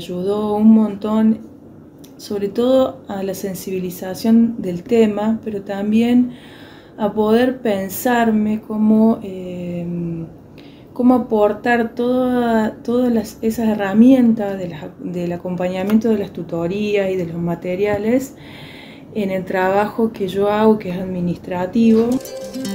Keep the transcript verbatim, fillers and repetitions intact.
ayudó un montón, sobre todo a la sensibilización del tema, pero también a poder pensarme cómo, eh, cómo aportar toda, todas las, esas herramientas de las, del acompañamiento de las tutorías y de los materiales en el trabajo que yo hago, que es administrativo.